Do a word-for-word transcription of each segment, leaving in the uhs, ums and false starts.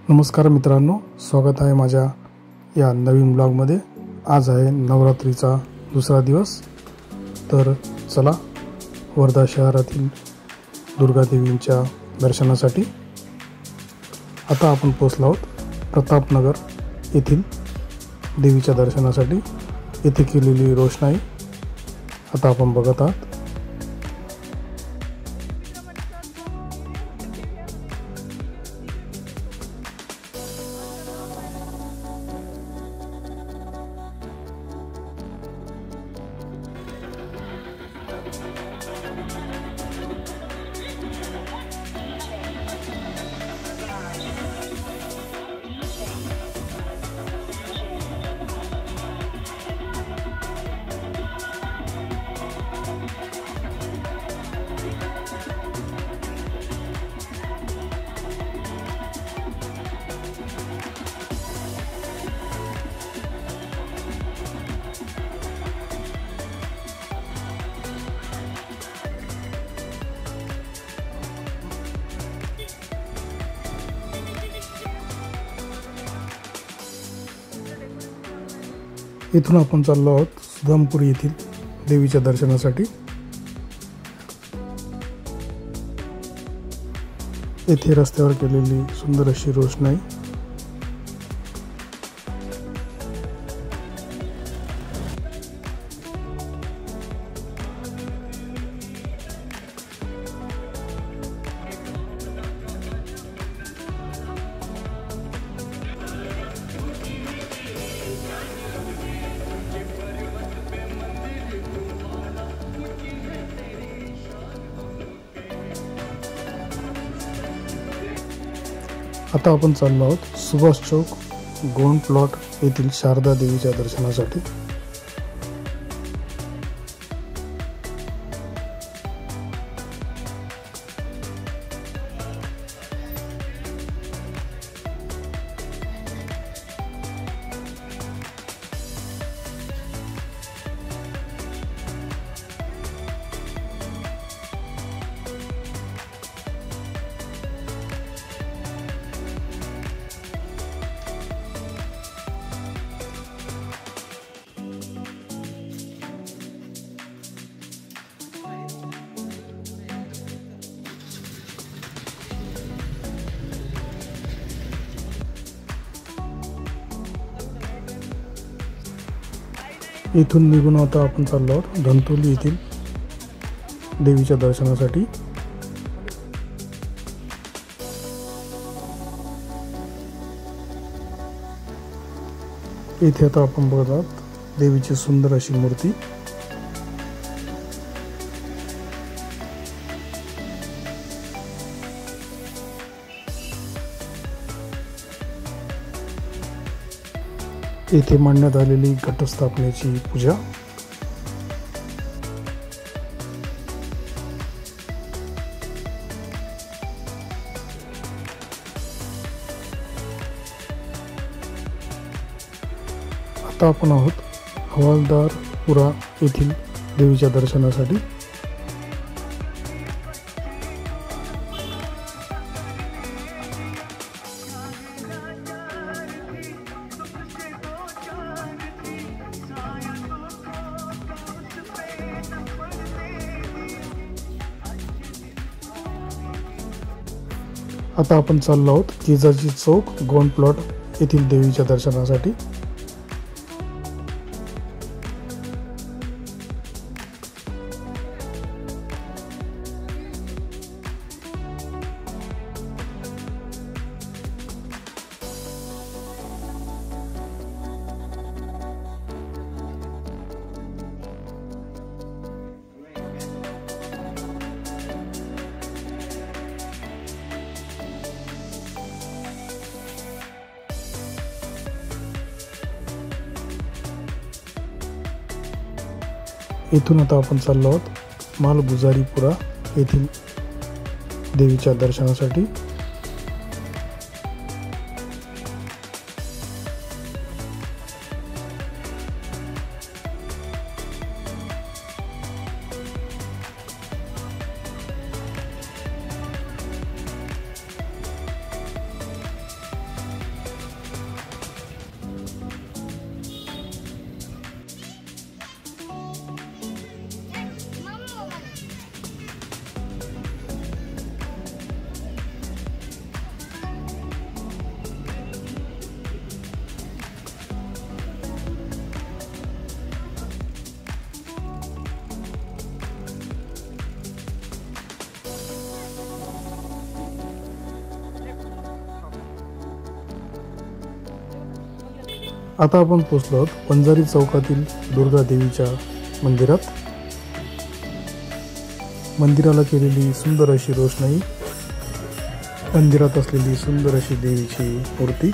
नमस्कार मित्रांनो, स्वागत आहे माझ्या या नवीन ब्लॉगमध्ये। आज आहे नवरात्रीचा दुसरा दिवस। तर चला वर्धा शहरातील दुर्गा देवींच्या दर्शनासाठी आता आपण पोहोचलो आहोत प्रतापनगर येथील देवीच्या दर्शनासाठी। येथे केलेली रोषणाई आता आपण बघत आहात। इथून आपण चाललो आहोत सुदामपुरी येथील देवीच्या दर्शनासाठी। येथे रस्त्यावर केलेली सुंदर अशी रोषणाई आता आपण चाललो आहोत सुभाष चौक गोंड प्लॉट येथील शारदा देवीच्या दर्शनासाठी। इथून निघून आता आपण चाललो आहोत धंतोली येथील देवीच्या दर्शनासाठी। इथे आता आपण बघत आहोत देवीची सुंदर अशी मूर्ती। येथे मांडण्यात आलेली घटस्थापनेची पूजा। आता आपण आहोत हवालदारपुरा येथील देवीच्या दर्शनासाठी। आता आपण चाललो आहोत केजाजी चौक गोंड प्लॉट येथील देवीच्या दर्शनासाठी। इथून आता आपण चाललो आहोत मालगुजारीपुरा येथील देवीच्या दर्शनासाठी। आता आपण पोचलो आहोत वंजारी चौकातील दुर्गा देवीच्या मंदिरात। मंदिराला केलेली सुंदर अशी रोषणाई, मंदिरात असलेली सुंदर अशी देवीची मूर्ती,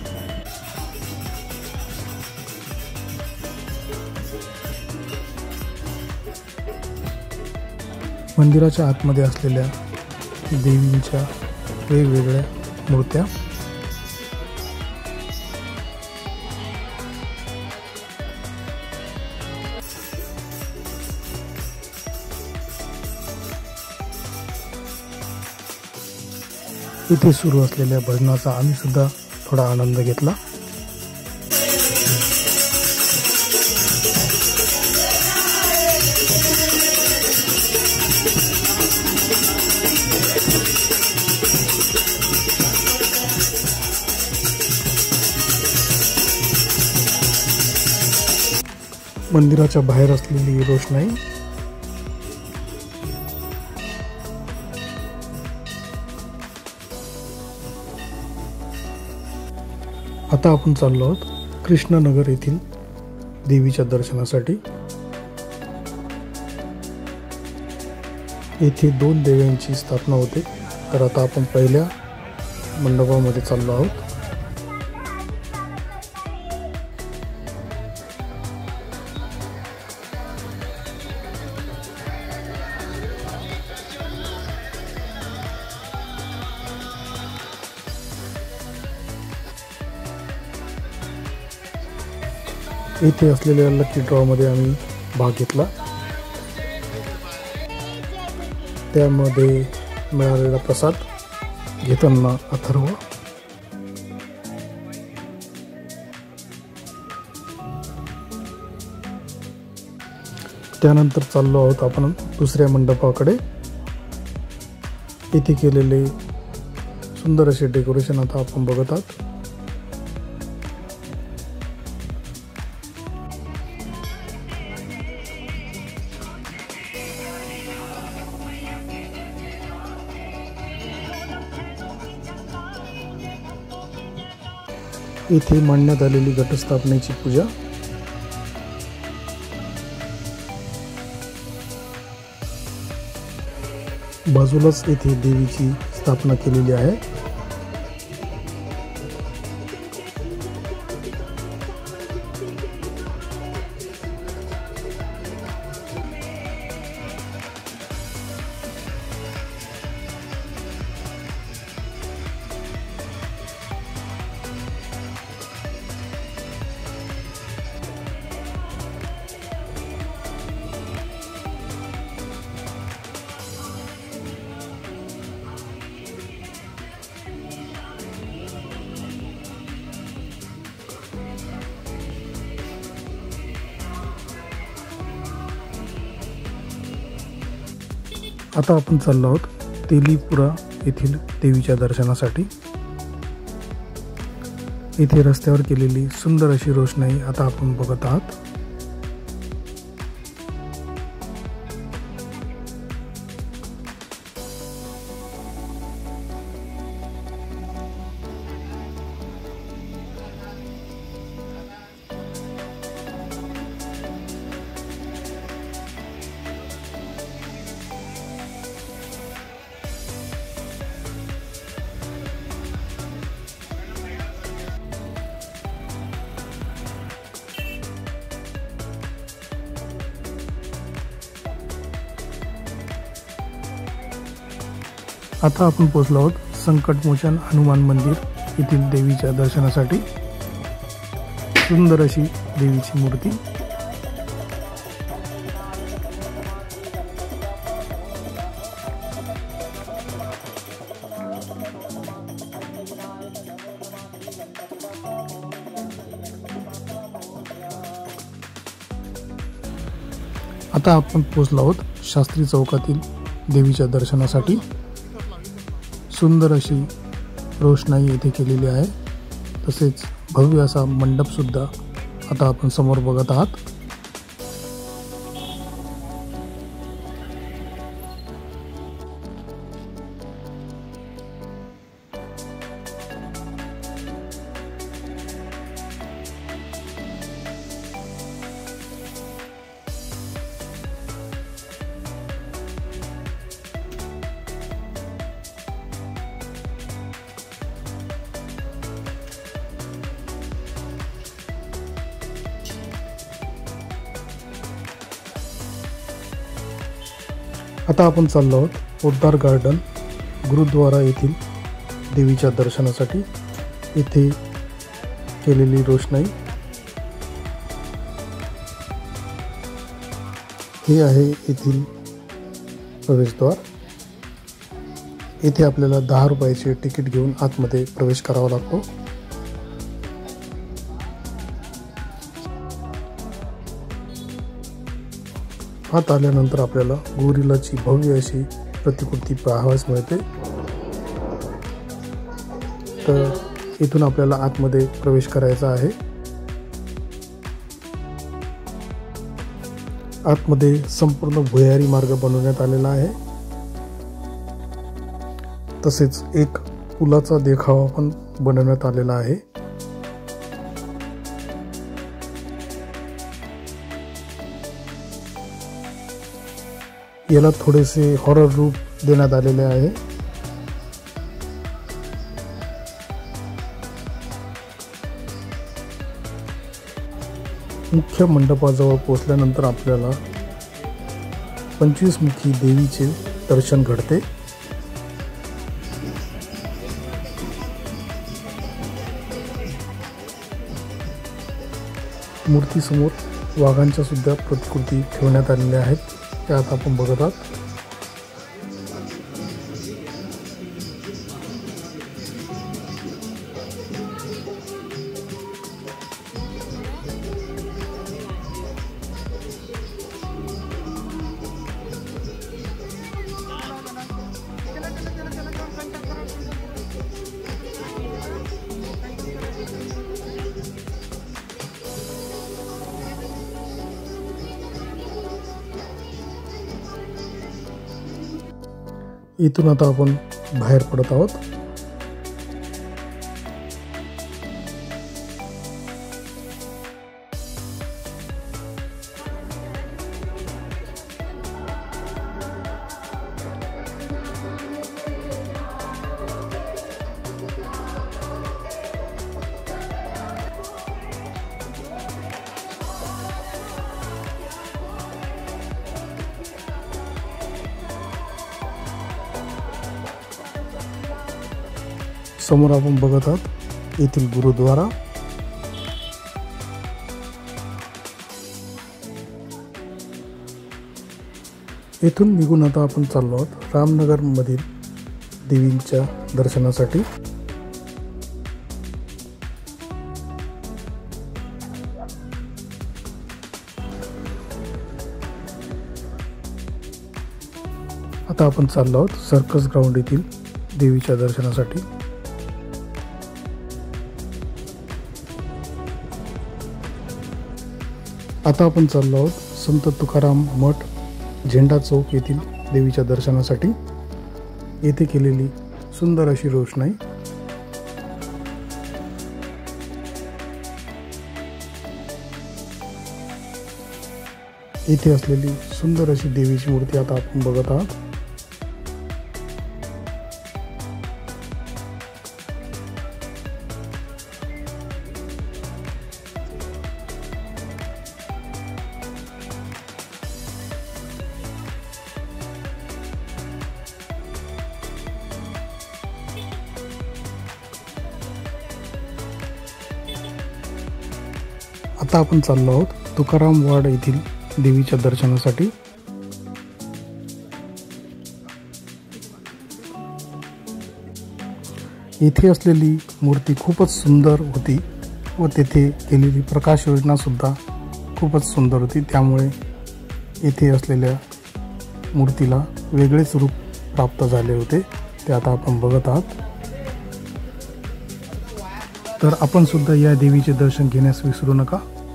मंदिराच्या आतमध्ये असलेल्या देवींच्या वेगवेगळ्या मूर्त्या, इथे सुरू असलेल्या भजनाचा आम्ही सुद्धा थोडा आनंद घेतला। मंदिराच्या बाहेर असलेली रोषणाई, आता आपण चाललो आहोत कृष्णनगर येथील देवीच्या दर्शनासाठी। येथे दोन देव्यांची स्थापना होते, तर आता आपण पहिल्या मंडपामध्ये चाललो आहोत। इथे असलेल्या लकी ड्रॉ मध्ये आम्ही भाग घेतला, त्यामध्ये मिळालेला प्रसाद घेताना अथर्व, त्यानंतर चाललो आहोत आपण दुसऱ्या मंडपाकडे। इथे केलेले सुंदर असे डेकोरेशन आता आपण बघत आहात। इथे मांडण्यात आलेली घटस्थापनेची पूजा, बाजूलाच येथे देवीची स्थापना केलेली आहे। आता आपण चाललो आहोत तेलीपुरा येथील देवीच्या दर्शनासाठी। इथे रस्त्यावर केलेली सुंदर अशी रोषणाई आता आपण बघत आहात। आता आपण पोहोचलो आहोत संकटमोचन हनुमान मंदिर येथील देवीच्या दर्शनासाठी। सुंदर अशी देवीची मूर्ती, आता आपण पोहोचलो आहोत शास्त्री चौकातील देवीच्या दर्शनासाठी। सुंदर अशी रोषणाई येथे केलेली आहे, तसेच भव्य असा मंडप सुद्धा आता आपण समोर बघत आहात। आता आपण चाललो आहोत पोद्दार गार्डन गुरुद्वारा येथील देवीच्या दर्शनासाठी। येथे केलेली रोषणाई हे आहे येथील प्रवेशद्वार। येथे आपल्याला दहा रुपयाचे तिकीट घेऊन आतमध्ये प्रवेश करावा लागतो। आत आल्यानंतर आपल्याला गोरिलाची भव्य अशी प्रतिकृती पाहावयास मिळते। तर इथून आपल्याला आतमध्ये प्रवेश करायचा आहे। आतमध्ये संपूर्ण भुयारी मार्ग बनवण्यात आलेला आहे। तसेच एक पुलाचा देखावा पण बनवण्यात आलेला आहे। याला थोडेसे हॉरर रूप देण्यात आलेले आहे। मुख्य मंडपाजवळ पोहोचल्यानंतर आपल्याला पंचवीस मुखी देवीचे दर्शन घडते। मूर्तीसमोर वाघांच्या सुद्धा प्रतिकृती ठेवण्यात आलेल्या आहेत, त्यात आपण बघत आहात। इथून आता आपण बाहेर पडत आहोत। समोर आपण बघत आहात येथील गुरुद्वारा। येथून निघून आता आपण चाललो आहोत रामनगर मधील देवींच्या दर्शनासाठी। आता आपण चाललो आहोत सर्कस ग्राउंड येथील देवीच्या दर्शनासाठी। आता आपण चाललो आहोत संत तुकाराम मठ झेंडा चौक येथील देवीच्या दर्शनासाठी। येथे केलेली सुंदर अशी रोषणाई। येथे असलेली सुंदर अशी देवीची मूर्ती आता आपण बघत आहात। आता आपण चाललो आहोत तुकाराम वाड येथील देवीच्या दर्शनासाठी। येथे असलेली मूर्ती खूपच सुंदर होती व तेथे केलेली प्रकाश योजना सुद्धा खूपच सुंदर होती, त्यामुळे येथे असलेल्या मूर्तीला वेगळेच रूप प्राप्त झाले होते, ते आता आपण बघत आहात। तर आपण सुद्धा या देवीचे दर्शन घेण्यास विसरू नका।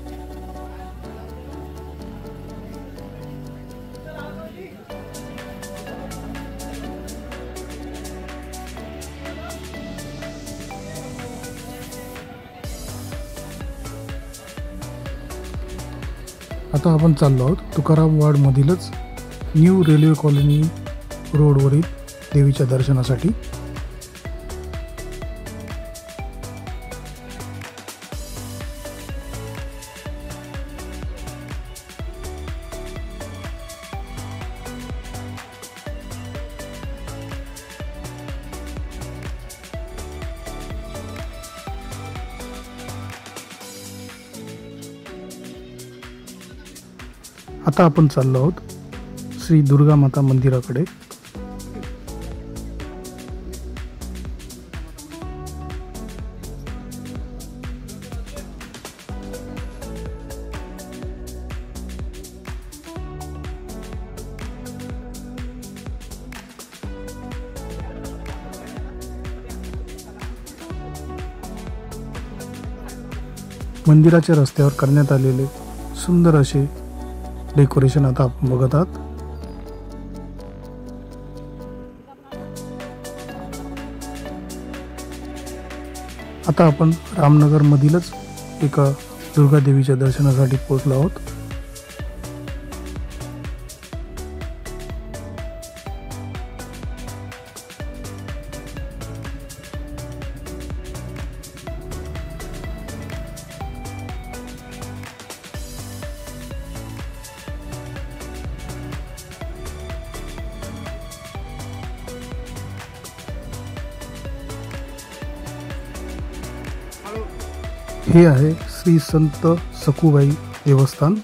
आता आपण चाललो आहोत तुकाराम वाड मधीलच न्यू रेल्वे कॉलनी रोडवरील देवीच्या दर्शनासाठी। आता आपण चाललो आहोत श्री दुर्गा माता मंदिराकडे. मंदिराच्या रस्त्यावर करण्यात आलेले सुंदर असे डेकोरेशन आता आपण बघत आहात. आता आपण रामनगर मधीलच एका दुर्गा देवीच्या दर्शनासाठी पोहोचलो आहोत. हे आहे श्री संत सखुबाई देवस्थान.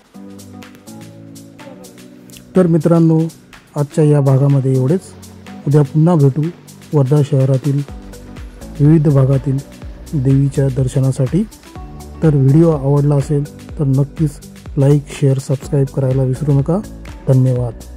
तर मित्रांनो, आजच्या या भागामध्ये एवढेच. उद्या पुन्हा भेटू वर्धा शहरातील विविध भागातील देवीच्या दर्शनासाठी. तर व्हिडिओ आवडला असेल तर नक्कीच लाईक शेअर सबस्क्राईब करायला विसरू नका. धन्यवाद.